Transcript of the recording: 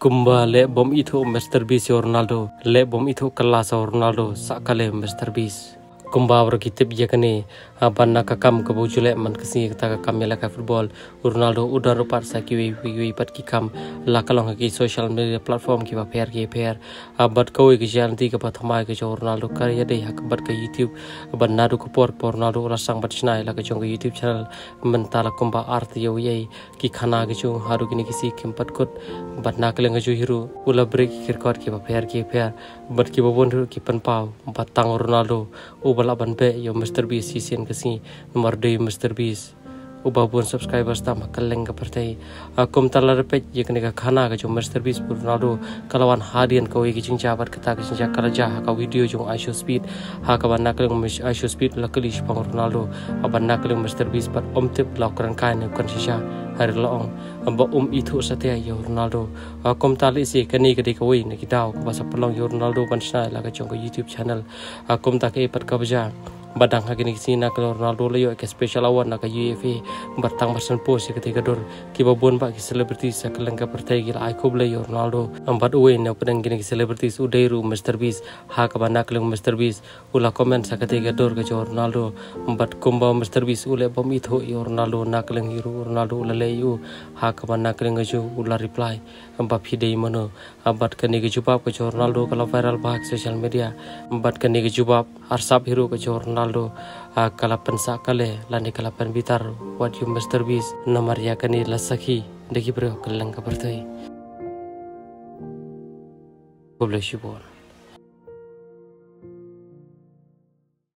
kumba le bom ithuh mrbeast ronaldo le bom ithuh kylla ronaldo sakale mrbeast kumba berkitip yakni banna kakam kabujule man kasi kata kakam yalaka football ronaldo udar rupat sakiwi pat kikam lakalong ki social media platform ki pair bat koi ki janti ka pathama ki ronaldo karya dei hak bat ka youtube banna du ko por ronaldo rasang bat snai la ka jong youtube channel mentala kumba art yo ye ki khana ki chu haru ki kisi kimpat kut bat na keleng ju hiru ula break kirkot ki pair bat ki bobon ki panpau batang ronaldo balaban be yo mrbeast season kasi nomor 2 mrbeast ubabun subscribers tam kaleng ka pertai akum tala repet yekne ka khana ka jo mrbeast ronaldo kalawan hadian ko ki jingja bat kata ki jingja kalaja ka video jong ishow speed ha ka ban nakleng ishow speed lakali spang ronaldo aban nakleng mrbeast bat omtip lokran kai ne kon shisha hari laong amba ithuh satya yo ronaldo akum tali si kani kadi ko ne kitau ka basa pelong yo ronaldo ban snai la ka jong youtube channel akum ta ke pat ka baja badang hagini sina kalau ronaldo le yo ke special award na ka uefa batang barsan post ketika dor ki babon ba ki celebrity sa kalengka pertai gila ai koble yo ronaldo ambat uwe ne pedang gini celebrities udairu mrbeast ha ka banak leng mrbeast ula comment sa ketika dor ke ronaldo ambat kumba mrbeast ule bom ithuh yo ronaldo nakleng hiru ronaldo le yu ha ka banak leng ju ula reply amba pidei mano ambat kani ke jawab ke ronaldo kalau viral bahak social media ambat kani ke jawab arsap hiru ke ronaldo kala pensa kale lani kala pen bitar what you mrbeast nomor yakani lasakhi deki bro kaleng ka pertai. God bless you all.